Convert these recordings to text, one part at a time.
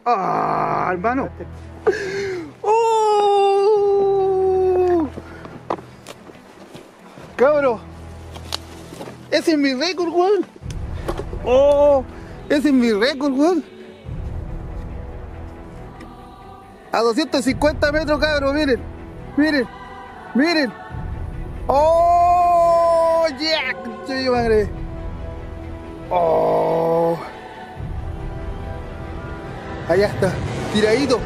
¡Ah, hermano! ¡Oh! ¡Cabro! ¡Ese es mi récord, weón! ¡Oh! ¡Ese es mi récord, weón! A 250 metros, cabro, miren. Miren. Miren. ¡Oh! ¡Yeah! ¡Qué madre! ¡Oh! Allá está, tiradito.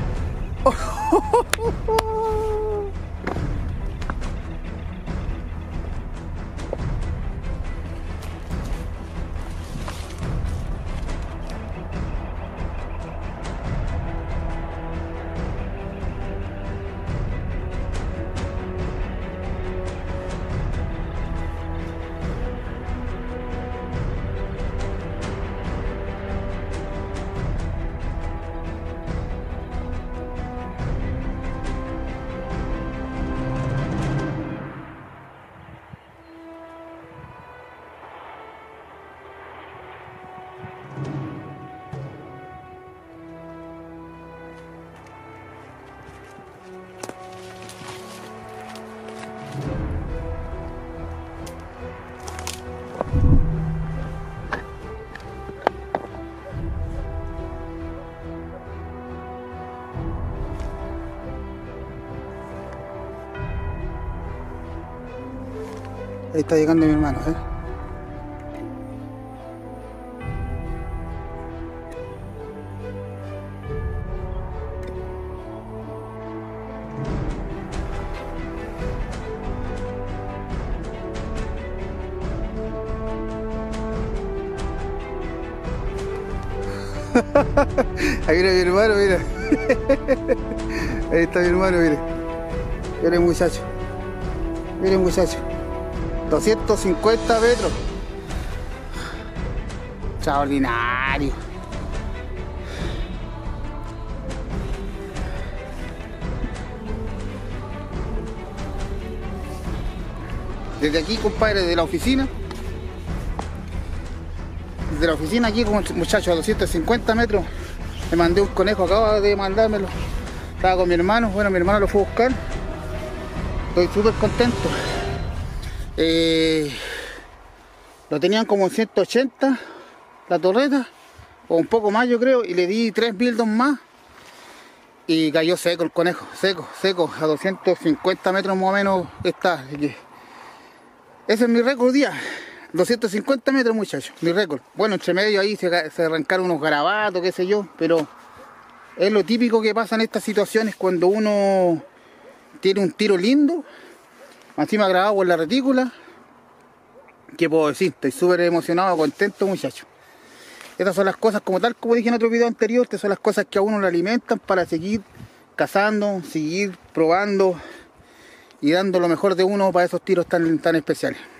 Ahí está llegando mi hermano, ¿eh? Ahí viene mi hermano, mira. Ahí está mi hermano, mire. Mire muchacho. Mire muchacho. 250 metros. Extraordinario. Desde aquí, compadre, desde la oficina. Desde la oficina aquí, muchachos, a 250 metros. Le mandé un conejo, acaba de mandármelo. Estaba con mi hermano, bueno, mi hermano lo fue a buscar. Estoy súper contento. Lo tenían como en 180 la torreta, o un poco más yo creo, y le di 3 bildos más y cayó seco el conejo, seco, a 250 metros más o menos está. Así que ese es mi récord día, 250 metros, muchachos, mi récord. Bueno, entre medio ahí se arrancaron unos garabatos, qué sé yo, pero es lo típico que pasa en estas situaciones cuando uno tiene un tiro lindo, encima grabado en la retícula. ¿Qué puedo decir? Estoy súper emocionado, contento, muchachos. Estas son las cosas, como dije en otro video anterior, estas son las cosas que a uno le alimentan para seguir cazando, seguir probando y dando lo mejor de uno para esos tiros tan especiales.